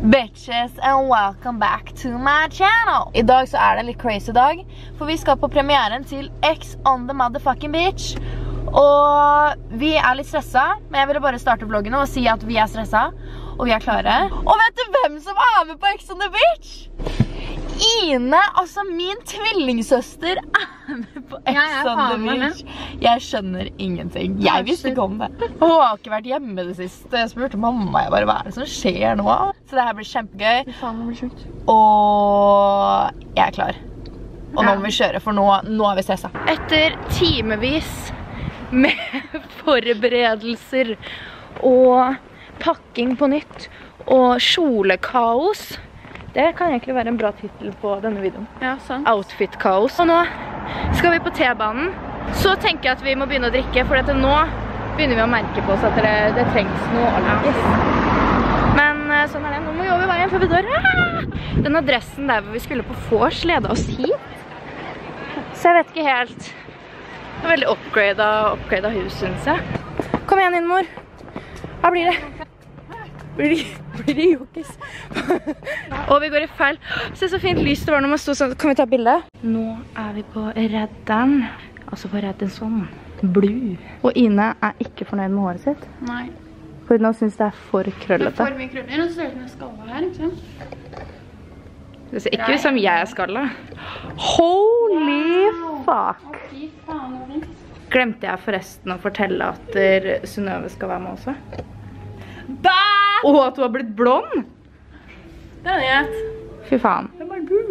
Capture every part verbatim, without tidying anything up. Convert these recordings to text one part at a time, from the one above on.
Bitches, and welcome back to my channel. I dag så er det en litt crazy dag, for vi skal på premieren til X on the motherfucking beach. Og vi er litt stresset, men jeg ville bare starte vloggen og si at vi er stresset, og vi er klare. Og vet du hvem som er med på X on the beach? Ine, altså min tvillingsøster er med på X on the beach. Jeg skjønner ingenting. Jeg visste ikke om det. Hun har ikke vært hjemme det siste. Jeg spurte mamma, jeg bare, hva er det som skjer nå? Så det her blir kjempegøy. Faen, det blir sjukt. Og jeg er klar. Og nå må vi kjøre, for nå, nå er vi stresset. Etter timevis med forberedelser og pakking på nytt og kjolekaos. Det kan egentlig være en bra titel på denne videoen. Ja, sant. Outfit-kaos. Og nå skal vi på T-banen. Så tenker jeg at vi må begynne å drikke, for dette nå begynner vi å merke på oss at det, det trengs noe allegis. Men sånn er det. Nå må vi over veien før vi dør. Den adressen der hvor vi skulle på vors leda oss hit. Så jeg vet ikke helt. Det er veldig oppgradet, oppgradet hus, synes jeg. Kom igjen inn, mor. Hva blir det? Blir det, blir det jokis? Og vi går i feil. Se så fint lys det var når man stod sånn. Kan vi ta bilde? Nå er vi på Redderen. Altså på Reddenson. Blue. Og Ine er ikke fornøyd med håret sitt. Nei. For nå synes det er for krøllete. Det er for mye krøller. Nå ser det ut som jeg er skallet her, ikke sant? Det ser ikke ut som jeg er skallet. Holy fuck! Fy faen, det er Glemte jeg forresten å fortelle at Synnøve skal være med også? Bæ! Og at du har blitt blond? Det er det. Fy faen. Det er bare du.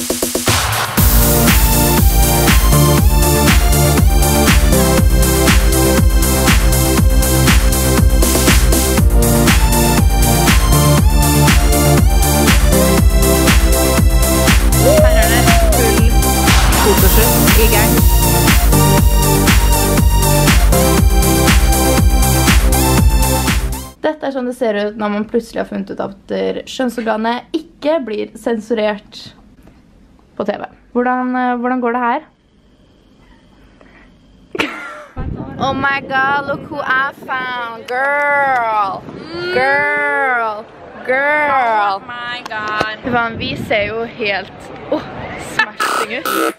Her er det full fotoshoot i gang. Dette er sånn det ser ut når man plutselig har funnet ut at kjønnsorganet ikke blir sensurert på T V. Hvordan, hvordan går det her? Oh my god, look who I found. Girl. Girl. Girl. Oh my god. Fan, vi ser jo helt oh, smashing ut.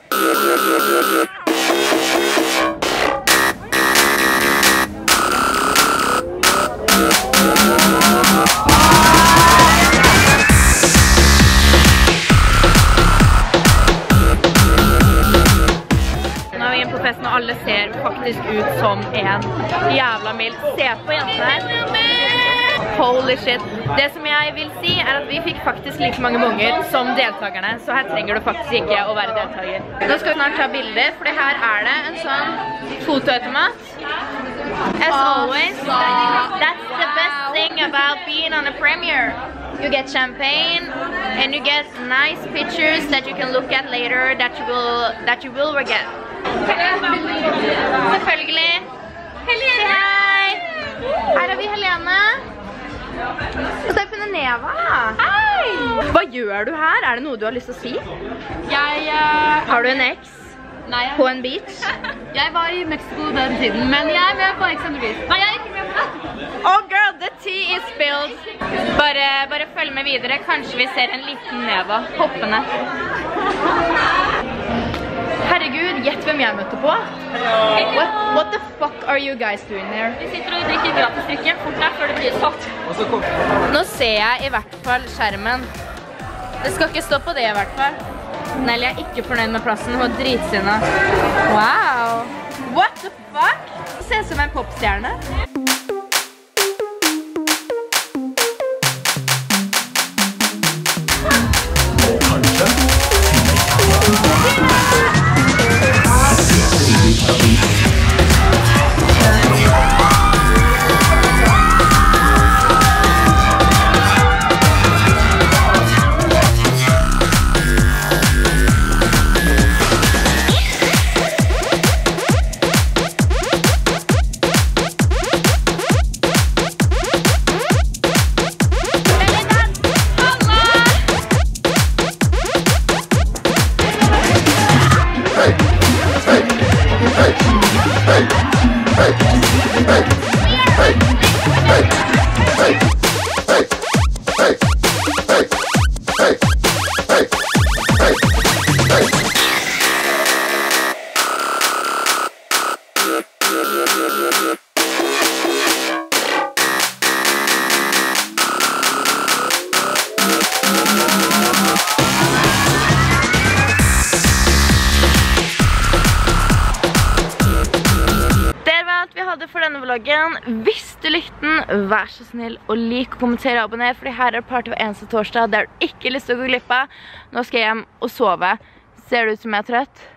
Og alle ser faktisk ut som en jævla mild. Se på jentene. Holy shit. Det som jeg vil si er at vi fikk faktisk like mange unger som deltakerne, så her trenger du faktisk ikke å være deltaker. Nå skal vi snart ta bilder, for her er det en sånn fotoautomat. As always, that's the best thing about being on a premiere. You get champagne and you get nice pictures that you can look at later that you will, that you will regret. Selvfølgelig. Helene! Hei! Her er vi Helene. Og så har jeg funnet Neva. Hei! Hva gjør du her? Er det noe du har lyst til å si? Jeg... Uh, har du en eks? Nei. Jeg, på en beach? Jeg var i Mexico den tiden, men jeg er med på X on the beach. Nei, jeg er ikke med på det. Oh girl, the tea is spilled. Bare, bare følg med videre. Kanskje vi ser en liten Neva hoppende. Herregud, gjett hvem jeg møtte på? What, what the fuck are you guys doing there? Vi sitter og drikker gratis drikke fort der før det blir solgt. Nå ser jeg i hvert fall skjermen. Det skal ikke stå på det i hvert fall. Nelly er ikke fornøyd med plassen, hun er dritsinna. Wow! What the fuck? Det ser ut som en popstjerne. Hey! denne vloggen. Hvis du likte den, vær så snill og lik, kommentere og abonner, fordi her er party hver eneste torsdag. Det har du ikke lyst til å gå glipp av. Nå skal jeg hjem og sove. Ser du ut som jeg er trøtt?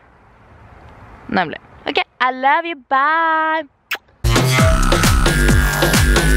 Nemlig. Ok, I love you, bye!